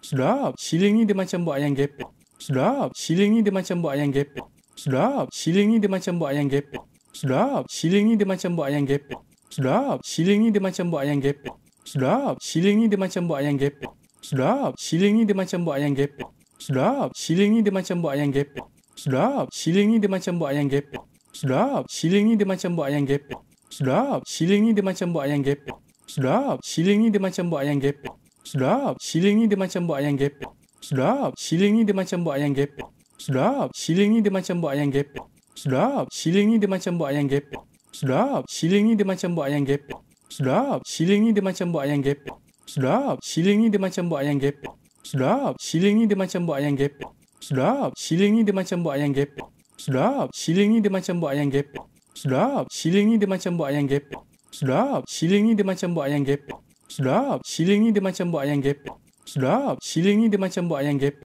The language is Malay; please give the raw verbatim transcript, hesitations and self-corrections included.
Sedap. Shilling ni dia macam buat ayam gepek. Sedap. Shilling ni dia macam buat ayam gepek. Sedap. Shilling ni dia macam buat ayam gepek. Sedap. Shilling ni dia macam buat ayam gepek. Sedap. Shilling ni dia macam buat ayam gepek. Sedap. Shilling ni dia macam buat ayam gepek. Sedap. Shilling ni dia macam buat ayam gepek. Sedap. Shilling ni dia macam buat ayam gepek. Sedap. Shilling ni dia macam buat ayam gepek. Sedap. Shilling ni dia macam buat ayam gepek. Sedap. Shilling ni dia macam buat ayam gepek. Sedap. Shilling ni dia macam buat ayam gepek. Sedap. Shilling ni dia macam buat ayam gepek. Sedap. Shilling ni dia macam buat ayam gepek. Sedap. Shilling ni dia macam buat ayam gepek. Sedap. Shilling ni dia macam buat ayam gepek. Sedap. Shilling ni dia macam buat ayam gepek. Sedap. Shilling ni dia macam buat ayam gepek. Sedap. Shilling ni dia macam buat ayam gepek. Sedap. Shilling ni dia macam buat ayam gepek. Sedap. Shilling ni dia macam buat ayam gepek. Sedap. Shilling ni dia macam buat ayam gepek. Sedap. Shilling ni dia macam buat ayam gepek. Sedap. Shilling ni dia macam buat ayam gepek. Sedap. Shilling ni dia macam buat ayam gepek. Sedap. Shilling ni dia macam buat ayam gepek.